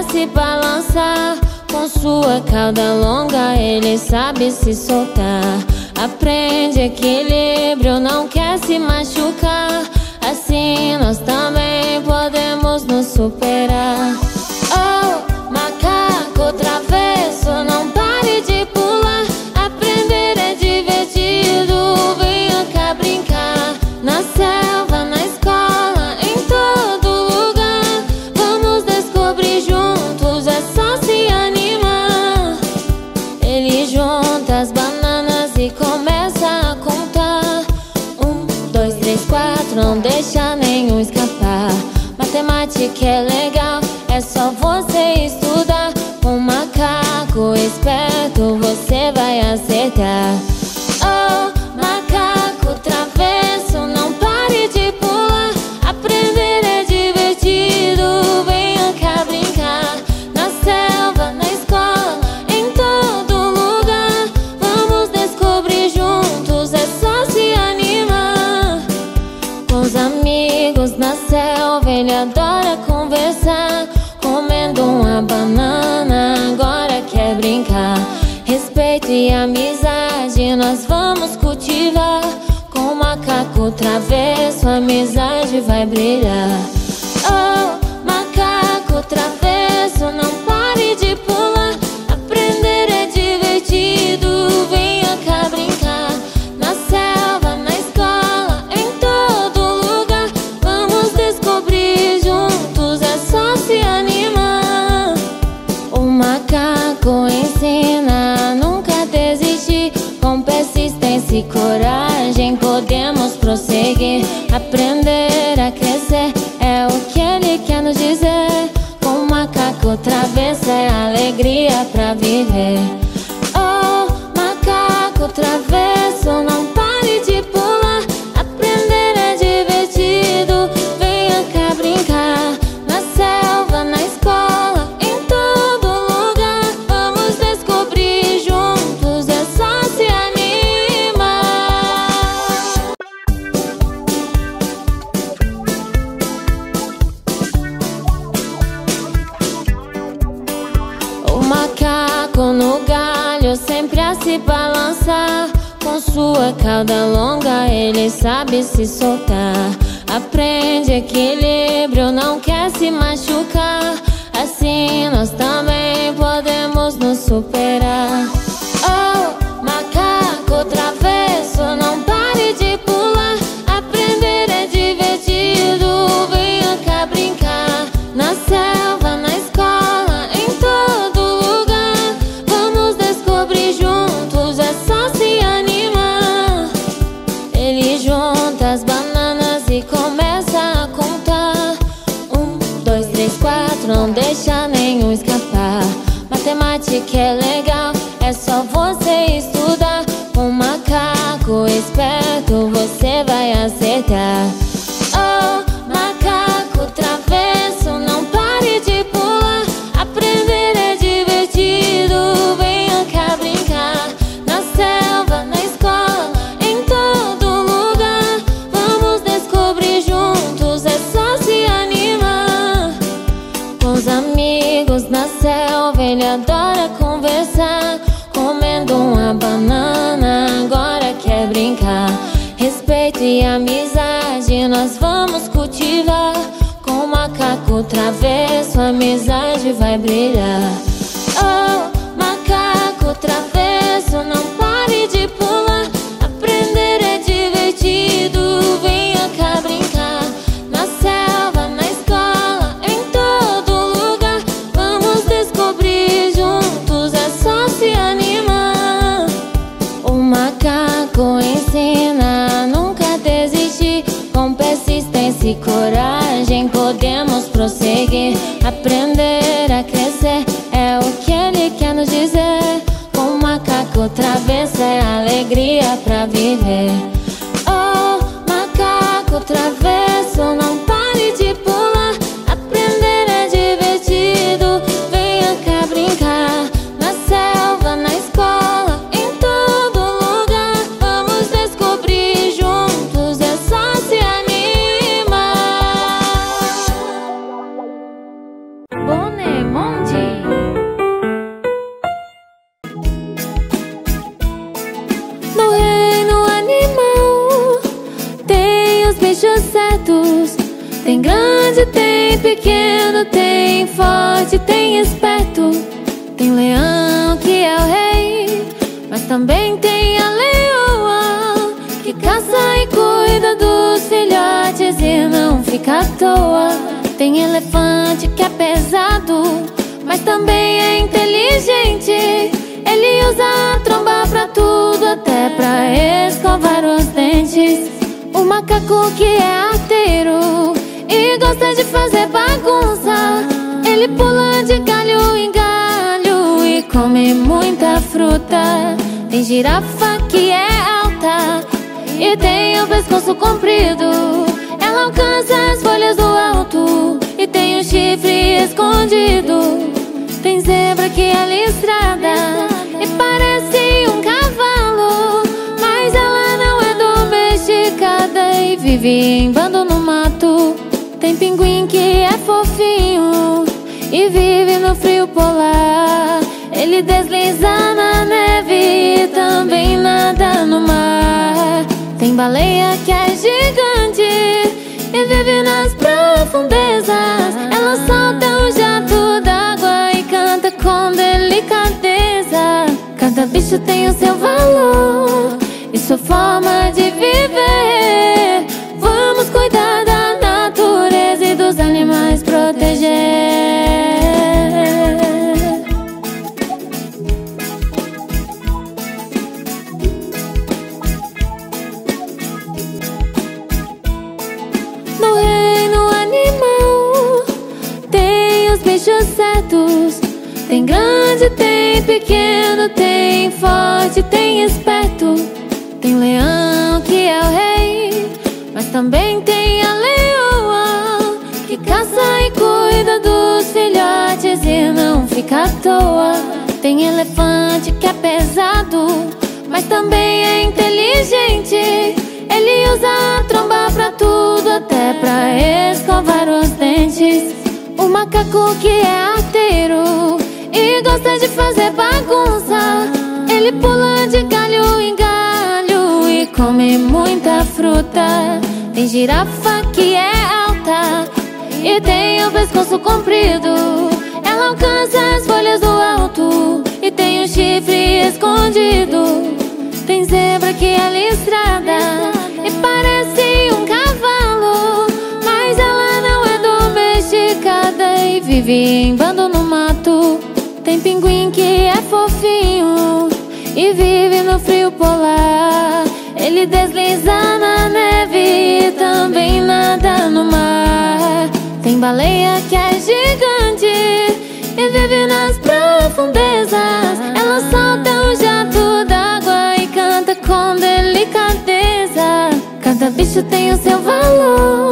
se balançar. Com sua cauda longa ele sabe se soltar. Aprende equilíbrio, não quer se machucar. Assim nós também podemos nos superar. Oh, macaco travesso, não pare de pular. Aprender é divertido, venha cá brincar. Na selva, na escola, em todo lugar. Vamos descobrir juntos, é só se animar. Ele junta as bananas e começa a contar. 1, 2, 3, 4, não deixa nenhum escapar. Matemática é legal, é só você estudar. Com um macaco esperto você vai acertar. Oh, macaco travesso, não pare de pular. Aprender é divertido, venha cá brincar. Na selva, na escola, em todo lugar. Vamos descobrir juntos, é só se animar. Com os amigos na selva ele adora conversar. Comendo uma banana, agora quer brincar. Respeito e amizade nós vamos cultivar. Com o macaco travesso a amizade vai brilhar. Oh, macaco travesso, não pare de pular. Aprender é divertido, venha cá brincar. Na selva, na escola, em todo lugar. Vamos descobrir juntos, é só se animar. O macaco ensina a nunca desistir. Com persistência e coragem podemos prosseguir. Aprender a crescer é o que ele quer nos dizer. Com o macaco travesso é alegria pra viver. Oh, macaco travesso, não pare de pular. Aprender é divertido, venha cá brincar. Na selva, na escola, em todo lugar. Vamos descobrir juntos, é só se animar. O macaco no galho sempre a se balançar. Com sua cauda longa ele sabe se soltar. Aprende equilíbrio, não quer se machucar. Assim nós também podemos nos superar. Oh, macaco travesso, não pare de pular. Aprender é divertido, venha cá brincar. Na selva, na escola, em todo lugar. Vamos descobrir juntos, é só se animar. Ele junta as bananas e começa a contar. 1, 2, 3, 4, não deixa nenhum escapar. Matemática é legal, é só você estudar. Com um macaco esperto você vai acertar. Oh, macaco travesso, não pare de pular. Aprender é divertido, venha cá brincar. Na selva, na escola, em todo lugar. Vamos descobrir juntos, é só se animar. Com os amigos na selva ele adora conversar. Comendo uma banana, agora quer brincar. Respeito e amizade nós vamos cultivar. Com o macaco travesso a amizade vai brilhar. Oh, macaco travesso, não pare de pular. Aprender é divertido, venha cá brincar. Na selva, na escola, em todo lugar. Vamos descobrir juntos, é só se animar. O macaco ensina a nunca desistir. Com persistência e coragem podemos prosseguir. Aprender a crescer é o que ele quer nos dizer. Com o macaco travesso é alegria pra viver. Oh, macaco travesso, não pare de pular. Aprender é divertido, venha cá brincar. Na selva, na escola, em todo lugar. Vamos descobrir juntos, é só se animar. Bonemond bichos certos. Tem grande, tem pequeno, tem forte, tem esperto. Tem leão que é o rei, mas também tem a leoa, que caça e cuida dos filhotes e não fica à toa. Tem elefante que é pesado, mas também é inteligente. Ele usa a tromba pra tudo, até pra escovar os dentes. O macaco que é arteiro e gosta de fazer bagunça. Ele pula de galho em galho e come muita fruta. Tem girafa que é alta e tem o pescoço comprido. Ela alcança as folhas do alto e tem um chifre escondido. Tem zebra que é listrada e parece um cavalo, mas ela não é domesticada e vive em bando no mato. Tem pinguim que é fofinho e vive no frio polar. Ele desliza na neve e também nada no mar. Tem baleia que é gigante e vive nas profundezas. Ela solta um jato d'água e canta com delicadeza. Cada bicho tem o seu valor e sua forma de viver. Vamos cuidar da natureza e dos animais, proteger. No reino animal tem os bichos certos. Tem grande, tem pequeno, tem forte, tem esperto. Tem leão que é o rei, mas também tem a leoa, que caça e cuida dos filhotes e não fica à toa. Tem elefante que é pesado, mas também é inteligente. Ele usa a tromba pra tudo, até pra escovar os dentes. O macaco que é arteiro e gosta de fazer bagunça. Ele pula de galho em galho e come muita fruta. Tem girafa que é alta e tem o pescoço comprido. Ela alcança as folhas do alto e tem um chifre escondido. Tem zebra que é listrada e parece um cavalo, mas ela não é domesticada e vive em bando no mato. Tem pinguim que é fofinho e vive no frio polar. Ele desliza na neve e também nada no mar. Tem baleia que é gigante e vive nas profundezas. Ela solta um jato d'água e canta com delicadeza. Cada bicho tem o seu valor